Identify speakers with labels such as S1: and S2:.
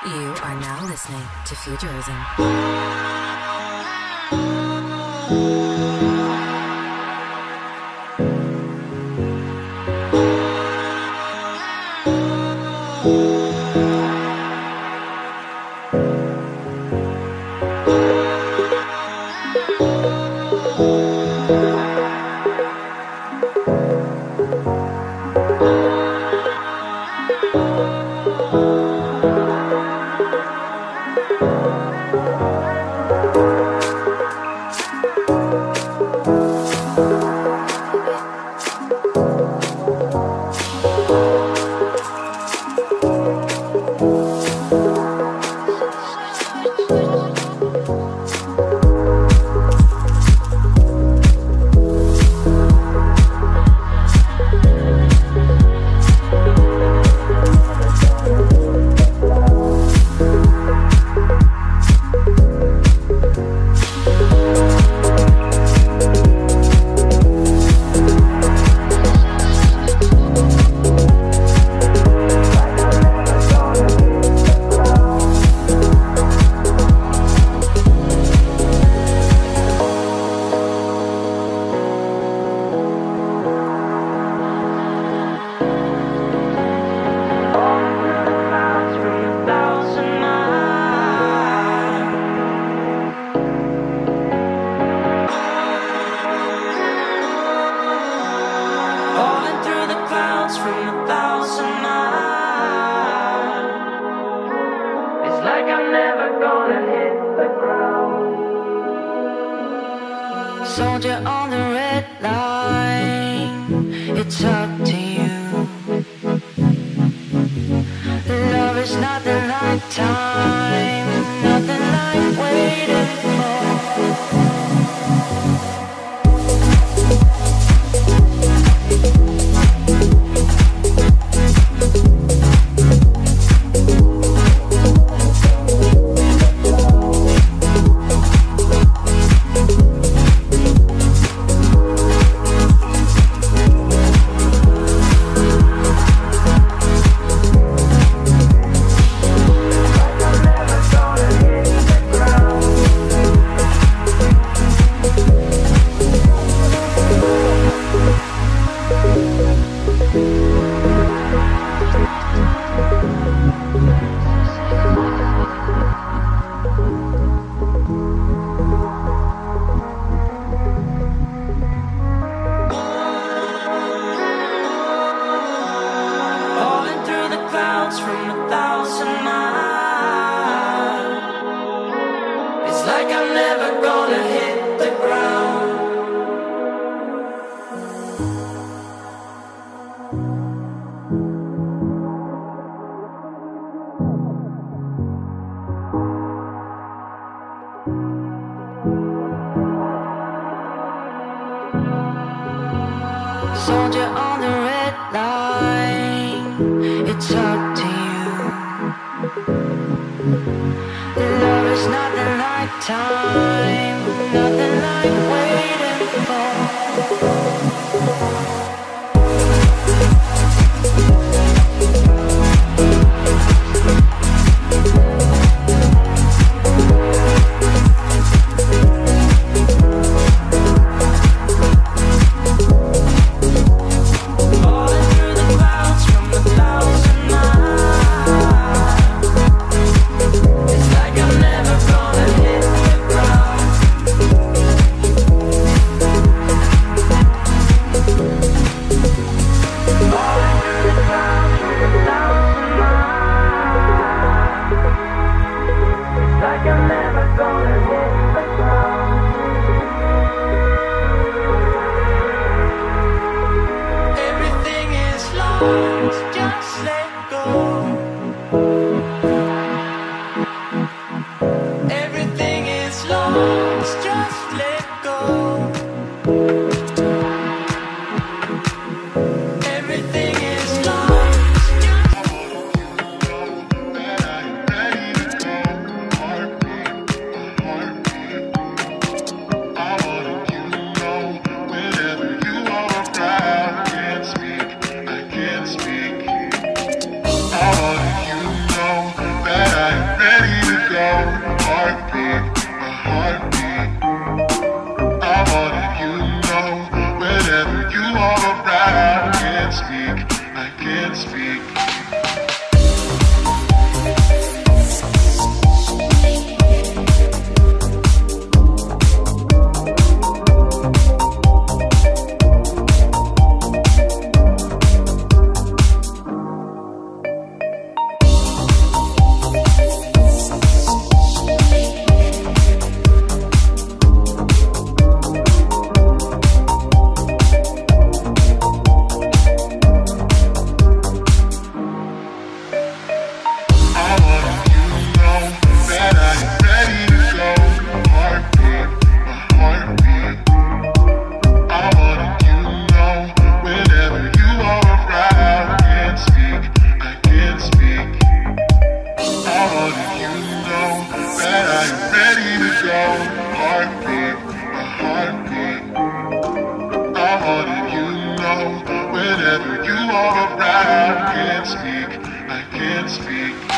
S1: You are now listening to Futurism.
S2: Soldier on the red line, it's up to you. Love is nothing like time, nothing like waiting for. Soldier on the red line, it's up to you. Love is nothing like time, nothing like waiting for. Just let go. Everything is lost, just let go. Everything is lost.
S3: I wanted you to know whenever you are around, I can't speak.
S2: whenever you are around. I can't speak, I can't speak. Whenever you are around, I can't speak, I can't speak.